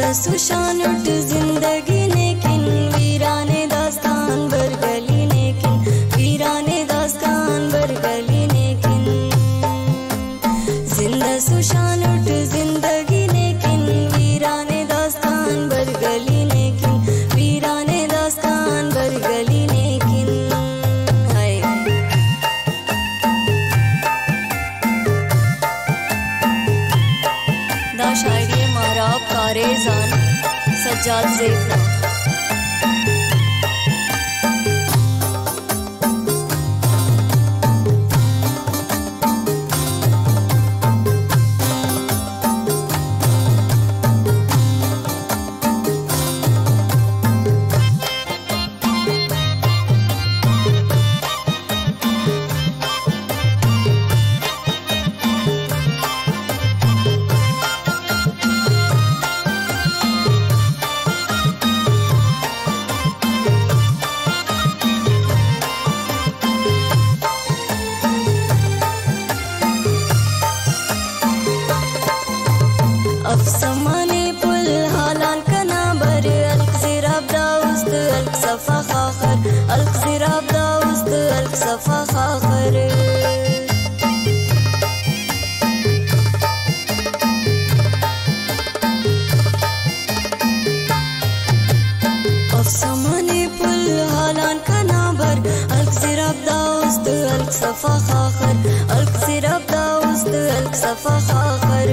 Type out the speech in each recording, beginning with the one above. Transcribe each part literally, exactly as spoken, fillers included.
सुशान उठ जिंदगी लेकिन वीराने दास्तान भर गली लेकिन वीराने दास्तान भर गली लेकिन जिंदा सुशान उठ जिंदगी लेकिन वीराने दास्तान भर गली लेकिन वीराने दास्तान भर गली लेकिन हाय दा शायरी माराब कारेजान सज्जाद ज़ेफ़ना। अफसमाने पुल हालान कना बर अलक ज़िराब दाउस्त अलक सफ़ा खाखर अलक ज़िराब दाउस्त अलक सफ़ा खाखर अफसमाने पुल हालान कना बर अलक ज़िराब दाउस्त अलक सफ़ा खाखर अलक ज़िराब दाउस्त अलक सफ़ा खाखर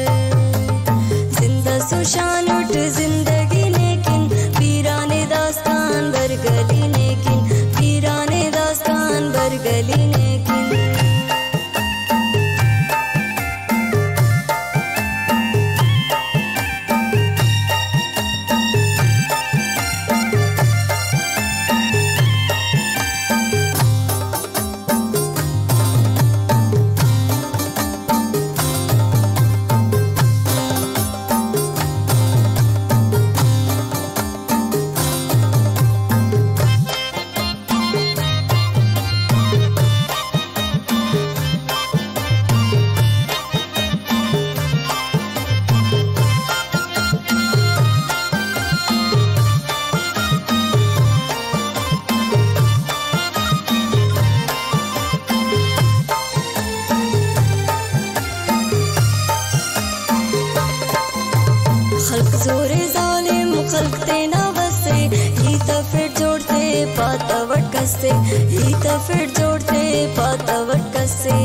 सुशान उठ जिंदगी लेकिन वीराने दास्तान भर गली लेकिन वीराने दास्तान भर गली लेकिन खल्क जोरे जालिम खल्क तेना बसे ही तफिर जोड़ते पातावट कसे ही तफिर जोड़ते पातावट कसे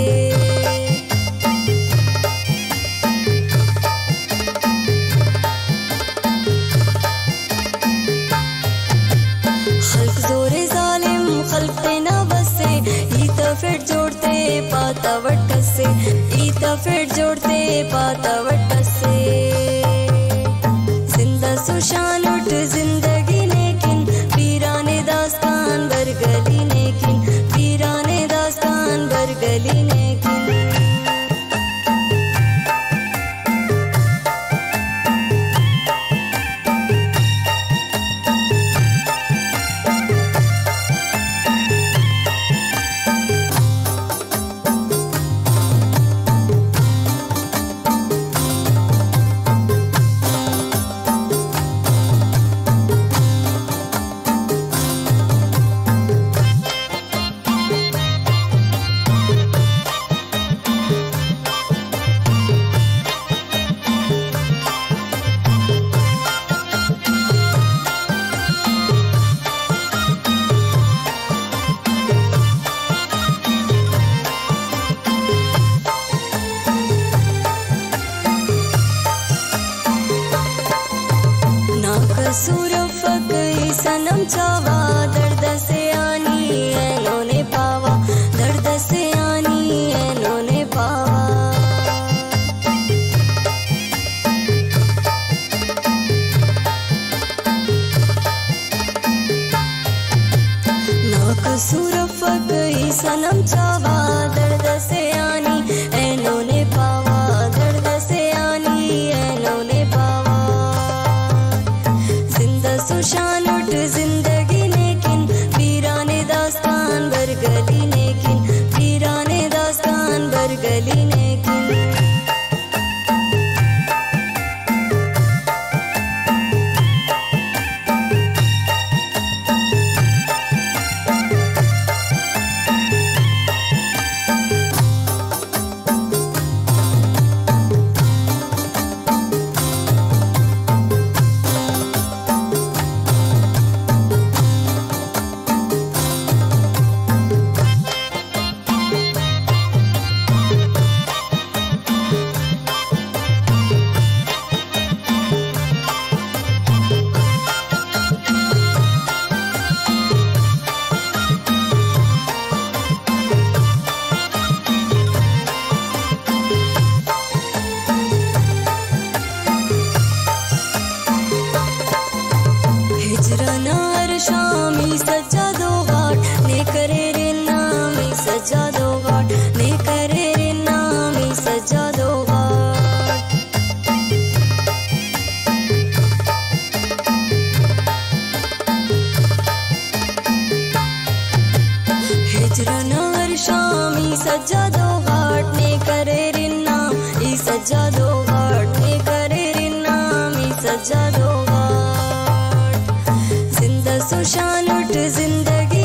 खल्क जोरे जालिम खल्क तेना बसे ही तफिर जोड़ते पातावट कसे ही तफिर जोड़ते पातावट कसे सुशान उठ जिंदगी लेकिन वीराने दास्तान भर गली लेकिन वीराने दास्तान भर गली लेकिन ఈ సజ్జాదో ఘాట్ నే करे रिन्नाम ఈ సజ్జాదో ఘాట్ నే करे रिन्नाम ఈ సజ్జాదో ఘాట్ जिंदा सुशान उठ जिंदगी